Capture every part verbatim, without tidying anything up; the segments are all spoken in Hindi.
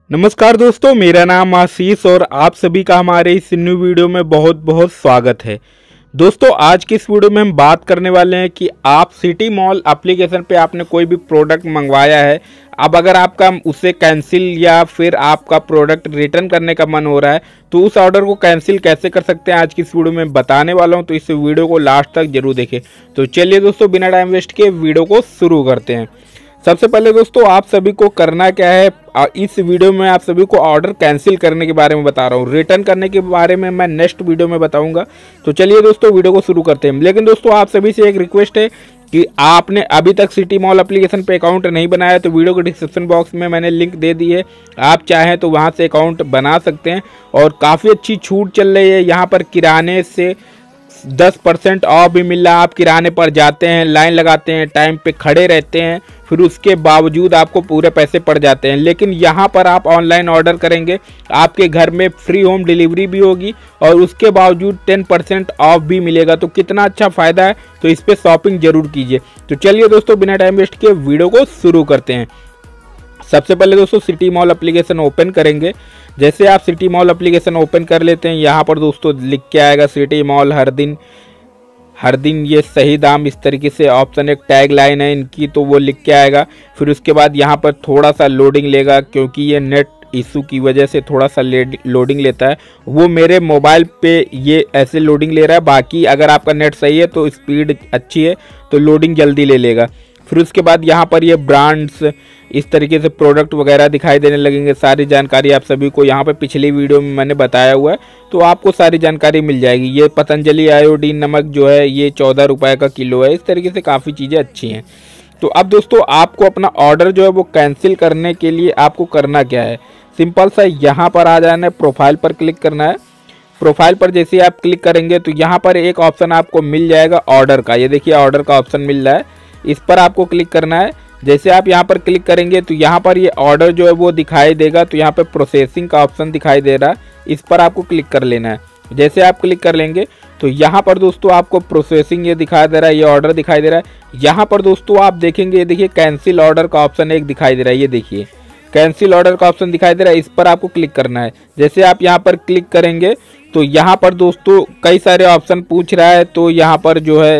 नमस्कार दोस्तों, मेरा नाम आशीष और आप सभी का हमारे इस न्यू वीडियो में बहुत बहुत स्वागत है। दोस्तों, आज की इस वीडियो में हम बात करने वाले हैं कि आप सिटी मॉल एप्लीकेशन पे आपने कोई भी प्रोडक्ट मंगवाया है, अब अगर आपका उसे कैंसिल या फिर आपका प्रोडक्ट रिटर्न करने का मन हो रहा है तो उस ऑर्डर को कैंसिल कैसे कर सकते हैं आज की इस वीडियो में बताने वाला हूं, तो इस वीडियो को लास्ट तक जरूर देखें। तो चलिए दोस्तों, बिना टाइम वेस्ट किए वीडियो को शुरू करते हैं। सबसे पहले दोस्तों, आप सभी को करना क्या है, इस वीडियो में आप सभी को ऑर्डर कैंसिल करने के बारे में बता रहा हूँ, रिटर्न करने के बारे में मैं नेक्स्ट वीडियो में बताऊंगा। तो चलिए दोस्तों, वीडियो को शुरू करते हैं। लेकिन दोस्तों, आप सभी से एक रिक्वेस्ट है कि आपने अभी तक सिटी मॉल एप्लीकेशन पे अकाउंट नहीं बनाया तो वीडियो के डिस्क्रिप्शन बॉक्स में मैंने लिंक दे दी है, आप चाहें तो वहाँ से अकाउंट बना सकते हैं। और काफ़ी अच्छी छूट चल रही है यहाँ पर, किराने से दस परसेंट ऑफ भी मिल रहा है। आप किराने पर जाते हैं, लाइन लगाते हैं, टाइम पे खड़े रहते हैं, फिर उसके बावजूद आपको पूरे पैसे पड़ जाते हैं। लेकिन यहाँ पर आप ऑनलाइन ऑर्डर करेंगे, आपके घर में फ्री होम डिलीवरी भी होगी और उसके बावजूद टेन परसेंट ऑफ भी मिलेगा। तो कितना अच्छा फ़ायदा है, तो इस पर शॉपिंग जरूर कीजिए। तो चलिए दोस्तों, बिना टाइम वेस्ट किए वीडियो को शुरू करते हैं। सबसे पहले दोस्तों, सिटी मॉल एप्लीकेशन ओपन करेंगे। जैसे आप सिटी मॉल एप्लीकेशन ओपन कर लेते हैं, यहाँ पर दोस्तों लिख के आएगा सिटी मॉल हर दिन हर दिन ये सही दाम, इस तरीके से ऑप्शन, एक टैग लाइन है इनकी, तो वो लिख के आएगा। फिर उसके बाद यहाँ पर थोड़ा सा लोडिंग लेगा, क्योंकि ये नेट इशू की वजह से थोड़ा सा लोडिंग लेता है। वो मेरे मोबाइल पे ये ऐसे लोडिंग ले रहा है, बाकी अगर आपका नेट सही है तो स्पीड अच्छी है तो लोडिंग जल्दी ले लेगा। फिर उसके बाद यहाँ पर ये ब्रांड्स, इस तरीके से प्रोडक्ट वगैरह दिखाई देने लगेंगे। सारी जानकारी आप सभी को यहाँ पे पिछली वीडियो में मैंने बताया हुआ है, तो आपको सारी जानकारी मिल जाएगी। ये पतंजलि आयोडीन नमक जो है ये चौदह रुपये का किलो है। इस तरीके से काफ़ी चीज़ें अच्छी हैं। तो अब दोस्तों, आपको अपना ऑर्डर जो है वो कैंसिल करने के लिए आपको करना क्या है, सिंपल सा यहाँ पर आ जाना है, प्रोफाइल पर क्लिक करना है। प्रोफाइल पर जैसे आप क्लिक करेंगे तो यहाँ पर एक ऑप्शन आपको मिल जाएगा ऑर्डर का। ये देखिए ऑर्डर का ऑप्शन मिल रहा है, इस पर आपको क्लिक करना है। जैसे आप यहाँ पर क्लिक करेंगे तो यहाँ पर ये ऑर्डर जो है वो दिखाई देगा। तो यहाँ पे प्रोसेसिंग का ऑप्शन दिखाई दे रहा है, इस पर आपको क्लिक कर लेना है। जैसे आप क्लिक कर लेंगे तो यहाँ पर दोस्तों आपको प्रोसेसिंग ये दिखाई दे रहा है, ये ऑर्डर दिखाई दे रहा है। यहाँ पर दोस्तों आप देखेंगे, ये देखिए कैंसिल ऑर्डर का ऑप्शन एक दिखाई दे रहा है, ये देखिए कैंसिल ऑर्डर का ऑप्शन दिखाई दे रहा है, इस पर आपको क्लिक करना है। जैसे आप यहाँ पर क्लिक करेंगे तो यहाँ पर दोस्तों कई सारे ऑप्शन पूछ रहा है, तो यहाँ पर जो है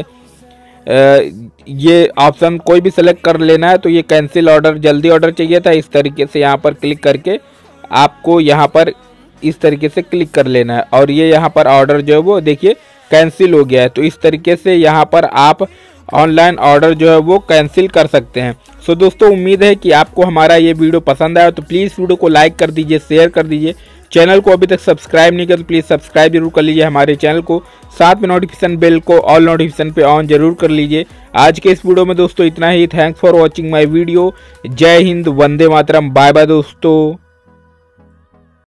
ये ऑप्शन कोई भी सेलेक्ट कर लेना है। तो ये कैंसिल ऑर्डर, जल्दी ऑर्डर चाहिए था, इस तरीके से यहाँ पर क्लिक करके आपको यहाँ पर इस तरीके से क्लिक कर लेना है और ये यहाँ पर ऑर्डर जो है वो देखिए कैंसिल हो गया है। तो इस तरीके से यहाँ पर आप ऑनलाइन ऑर्डर जो है वो कैंसिल कर सकते हैं। सो दोस्तों, उम्मीद है कि आपको हमारा ये वीडियो पसंद आया, तो प्लीज़ वीडियो को लाइक कर दीजिए, शेयर कर दीजिए। चैनल को अभी तक सब्सक्राइब नहीं किया तो प्लीज़ सब्सक्राइब जरूर कर लीजिए हमारे चैनल को, साथ में नोटिफिकेशन बेल को ऑल नोटिफिकेशन पे ऑन जरूर कर लीजिए। आज के इस वीडियो में दोस्तों इतना ही। Thanks for watching my video. जय हिंद, वंदे मातरम, बाय बाय दोस्तों।